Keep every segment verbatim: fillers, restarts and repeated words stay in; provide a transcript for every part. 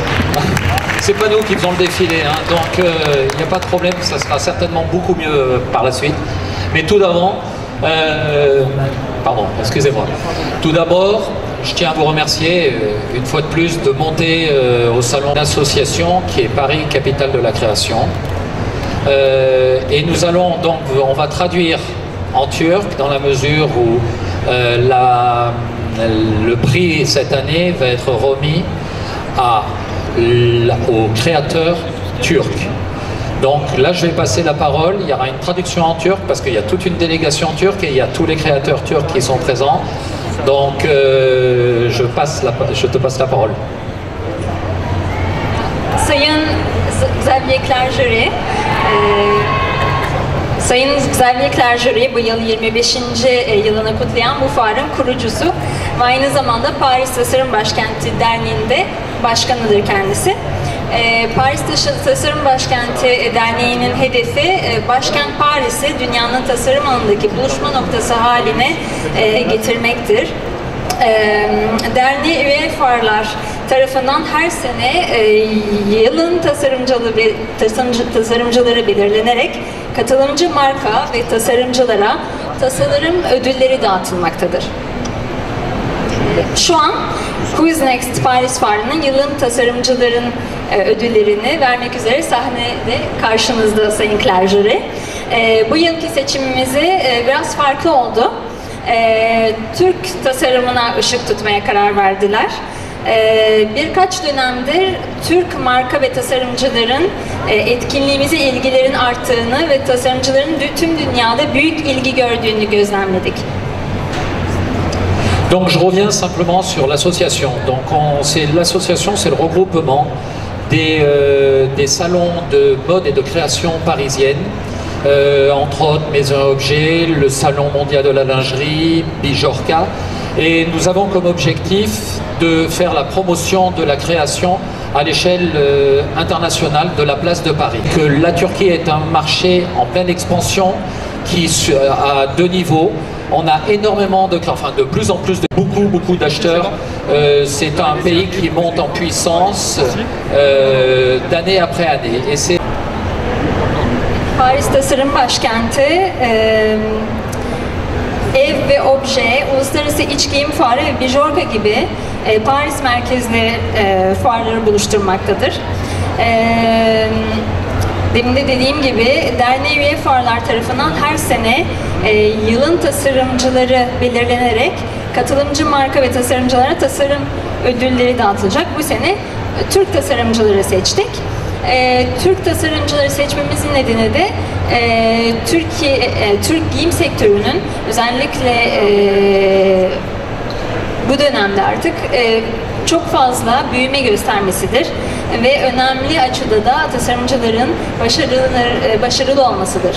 C'est pas nous qui faisons le défilé, hein, donc il euh, n'y a pas de problème, ça sera certainement beaucoup mieux par la suite. Mais tout d'abord, euh, pardon, excusez-moi. Tout d'abord, je tiens à vous remercier euh, une fois de plus de monter euh, au salon d'association qui est Paris, capitale de la création. Euh, et nous allons donc, on va traduire en turc dans la mesure où euh, la, le prix cette année va être remis à aux créateurs turcs. Donc là je vais passer la parole, il y aura une traduction en turc parce qu'il y a toute une délégation turque et il y a tous les créateurs turcs qui sont présents. Donc euh, je, passe la, je te passe la parole. Sayın Xavier Clergerie, e, Sayın Xavier Clergerie bu yıl yirmi beşinci yılını kutlayan bu fuarın kurucusu ve aynı zamanda Paris Tasarım Başkenti Derneği'nde başkanıdır kendisi. Ee, Paris Tasarım Başkenti Derneği'nin hedefi e, başkent Paris'i dünyanın tasarım alanındaki buluşma noktası haline e, getirmektir. E, derneği üye fuarlar tarafından her sene e, yılın tasarımcıları, tasarımcı, tasarımcıları belirlenerek katılımcı marka ve tasarımcılara tasarım ödülleri dağıtılmaktadır. Şu an Who is Next Paris Fuarı'nın yılın tasarımcıların e, ödüllerini vermek üzere sahnede karşınızda Sayın Clergerie. E, bu yılki seçimimizi e, biraz farklı oldu. E, Türk tasarımına ışık tutmaya karar verdiler. E, birkaç dönemdir Türk marka ve tasarımcıların e, etkinliğimize ilgilerin arttığını ve tasarımcıların tüm dünyada büyük ilgi gördüğünü gözlemledik. Donc je reviens simplement sur l'association. Donc c'est l'association, c'est le regroupement des, euh, des salons de mode et de création parisienne, euh, entre autres Maison et Objets, le Salon mondial de la lingerie, Bijorka. Et nous avons comme objectif de faire la promotion de la création à l'échelle euh, internationale de la place de Paris. Que la Turquie est un marché en pleine expansion qui à deux niveaux. On a énormément de, enfin de plus en plus de beaucoup beaucoup d'acheteurs. Euh, c'est un pays qui monte en puissance euh, d'année après année. Et c'est Paris Tasarım Başkenti, e, Ev ve Obje, Uluslararası İç Giyim Fuarı ve Bijorka gibi e, Paris merkezli e, fuarları buluşturmaktadır. E, Demin de dediğim gibi derneği üye fuarlar tarafından her sene e, yılın tasarımcıları belirlenerek katılımcı marka ve tasarımcılara tasarım ödülleri dağıtılacak. Bu sene e, Türk tasarımcıları seçtik. E, Türk tasarımcıları seçmemizin nedeni de e, Türkiye, e, Türk giyim sektörünün özellikle e, bu dönemde artık e, çok fazla büyüme göstermesidir ve önemli açıda da tasarımcıların başarılı, başarılı olmasıdır.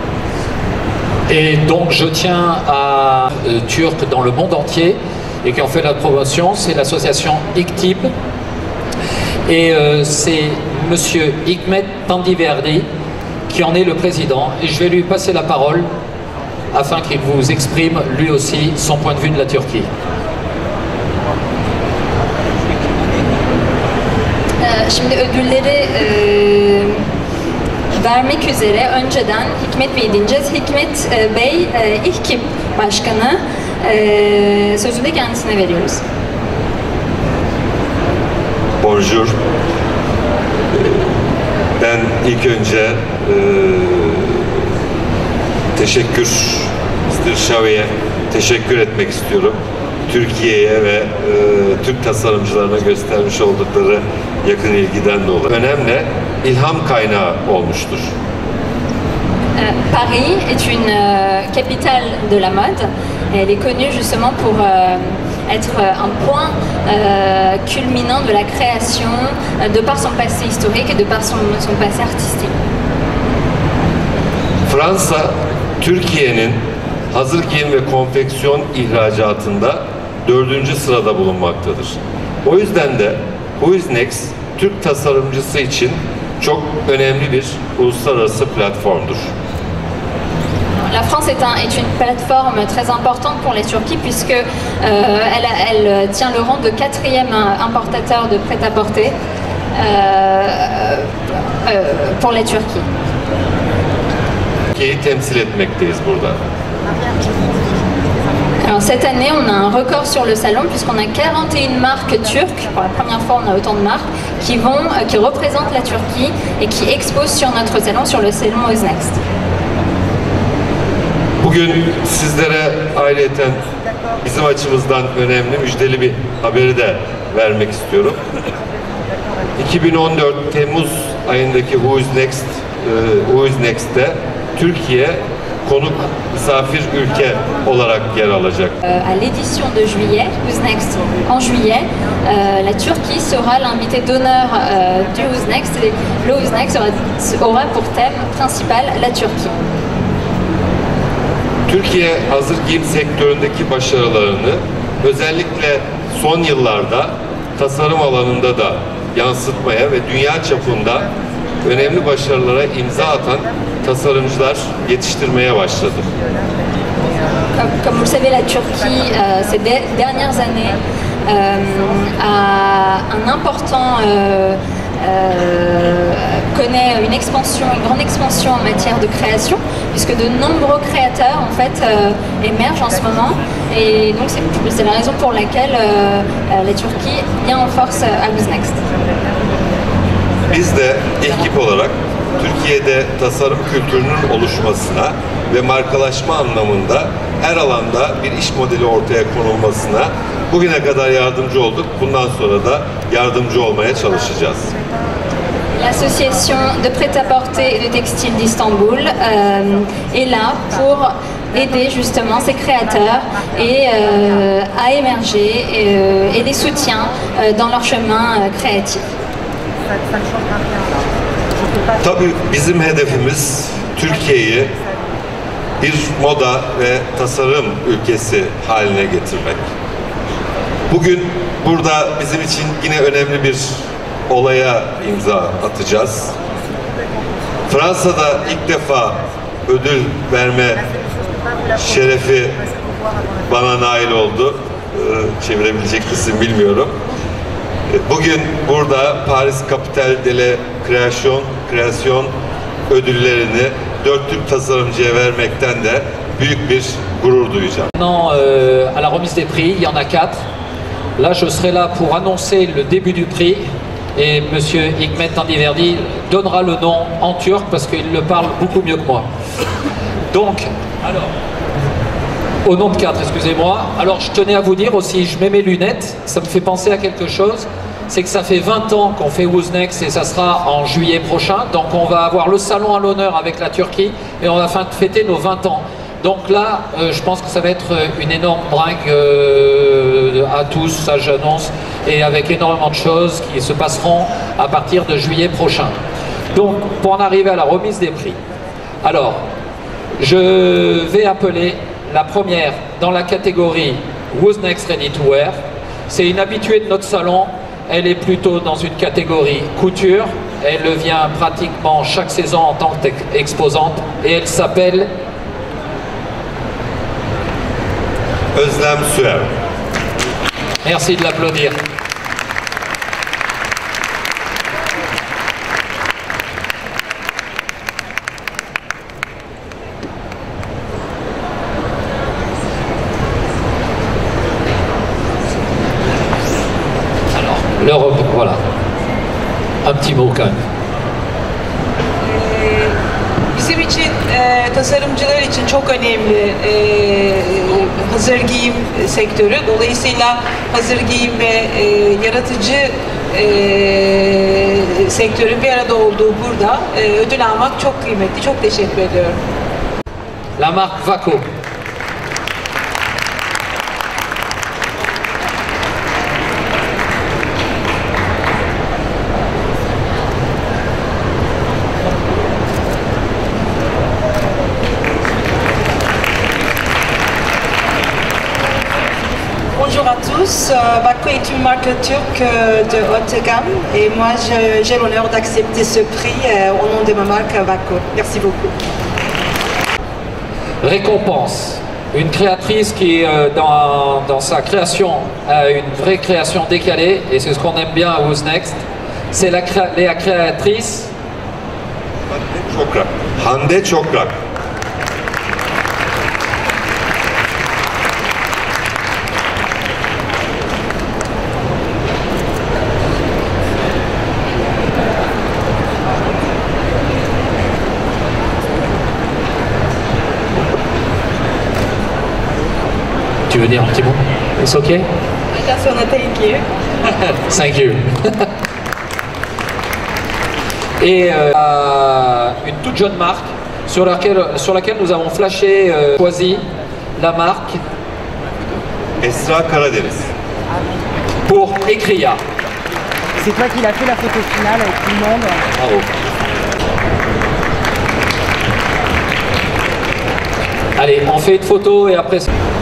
Et donc je tiens à euh, Turcs dans le monde entier et qui ont fait la promotion, c'est l'association İKTİB et euh, c'est Monsieur Hikmet Tandiverdi qui en est le président et je vais lui passer la parole afin qu'il vous exprime lui aussi son point de vue de la Turquie. Şimdi ödülleri e, vermek üzere önceden Hikmet Bey'i dinleyeceğiz. Hikmet e, Bey, e, İKTİB Başkanı, e, sözü de kendisine veriyoruz. Bonjour. Ben ilk önce e, teşekkür, mister Xavier, teşekkür etmek istiyorum. Türkiye'ye ve e, Türk tasarımcılarına göstermiş oldukları yakın ilgiden dolayı. Önemli ilham kaynağı olmuştur. Paris est une euh, capitale de la mode. Elle est connue justement pour euh, être un point euh, culminant de la création euh, de par son passé historique et de par son, son passé artistique. Fransa, Türkiye'nin hazır giyim ve konfeksiyon ihracatında dördüncü sırada bulunmaktadır. O yüzden de Who is Next, Türk tasarımcısı için çok önemli bir uluslararası platformdur. La France est, un, est une plateforme très importante pour la Turquie puisque euh, elle, elle tient le rang de quatrième importateur de prêt-à-porter. euh, pour la Turquie. Türkiye'yi temsil etmekteyiz burada. Alors cette année, on a un record sur le salon puisqu'on a quarante et une marques turques. Pour la première fois, on a autant de marques qui vont, qui représentent la Turquie et qui exposent sur notre salon, sur le salon Who's Next. Bugün sizlere ayrıyeten bizim açımızdan önemli, müjdeli bir haberi de vermek istiyorum. iki bin on dört Temmuz ayındaki Who's Next, Who's Next'te Türkiye konuk misafir ülke olarak yer alacak. À l'édition de juillet, Who's Next en juillet, euh, la Turquie sera l'invité d'honneur euh, du Who's Next. Et le Who's Next aura, aura pour thème principal la Turquie. Türkiye hazır giyim sektöründeki başarılarını özellikle son yıllarda tasarım alanında da yansıtmaya ve dünya çapında önemli başarılara imza atan tasarımcılar yetiştirmeye başladı. Comme, comme vous le savez, la Turquie, euh, ces de, dernières années, euh, a un important, euh, euh, connaît une expansion, une grande expansion en matière de création, puisque de nombreux créateurs en fait euh, émergent en ce moment, et donc c'est la raison pour laquelle euh, la Turquie vient en force à Who's Next. Biz de ekip olarak Türkiye'de tasarım kültürünün oluşmasına ve markalaşma anlamında her alanda bir iş modeli ortaya konulmasına bugüne kadar yardımcı olduk. Bundan sonra da yardımcı olmaya çalışacağız. L'association de prêt-à-porter et de textile d'Istanbul euh, est là pour aider justement ces créateurs et euh, à émerger et, euh, et les soutiens euh, dans leur chemin euh, créatif. Tabii bizim hedefimiz Türkiye'yi bir moda ve tasarım ülkesi haline getirmek. Bugün burada bizim için yine önemli bir olaya imza atacağız. Fransa'da ilk defa ödül verme şerefi bana nail oldu. Ee, çevirebilecek misin bilmiyorum. Bugün burada Paris Capital de la Création, Création ödüllerini dört Türk tasarımcıya vermekten de büyük bir gurur duyacağım. Maintenant, euh, à la remise des prix, il y en a quatre. Là, je serai là pour annoncer le début du prix et Monsieur Hikmet Tandiverdi donnera le nom en turc parce qu'il le parle beaucoup mieux que moi. Donc, alors, au nom de quatre, excusez-moi. Alors, je tenais à vous dire aussi, je mets mes lunettes, ça me fait penser à quelque chose. C'est que ça fait vingt ans qu'on fait Who's Next et ça sera en juillet prochain. Donc on va avoir le salon à l'honneur avec la Turquie et on va fêter nos vingt ans. Donc là, euh, je pense que ça va être une énorme bringue euh, à tous, ça j'annonce, et avec énormément de choses qui se passeront à partir de juillet prochain. Donc pour en arriver à la remise des prix. Alors, je vais appeler la première dans la catégorie Who's Next Ready to Wear. C'est une habituée de notre salon. Elle est plutôt dans une catégorie couture. Elle vient pratiquement chaque saison en tant qu'exposante et elle s'appelle Özlem Süer. Merci de l'applaudir. L'Europe, voilà. Un petit mot quand même. Bizim için, e, tasarımcılar için çok önemli e, hazır giyim sektörü. Dolayısıyla hazır giyim ve e, yaratıcı e, sektörün bir arada olduğu burada e, ödül almak çok kıymetli. Çok teşekkür ediyorum. La marque Vaco. Bonjour à tous, Vaco est une marque turque de haute gamme et moi j'ai l'honneur d'accepter ce prix au nom de ma marque Vaco. Merci beaucoup. Récompense. Une créatrice qui, dans, dans sa création, a une vraie création décalée et c'est ce qu'on aime bien à Who's Next. c'est la, créa la créatrice Çokrak. Hande Çokrak. Tu veux dire un petit mot? It's okay? I just wanna thank you. Thank you. Et euh, une toute jeune marque sur laquelle, sur laquelle nous avons flashé, euh, choisi la marque Esra Karadeniz. pour Ecria. C'est toi qui l'as fait la photo finale avec tout le monde. Bravo. Allez, on fait une photo et après...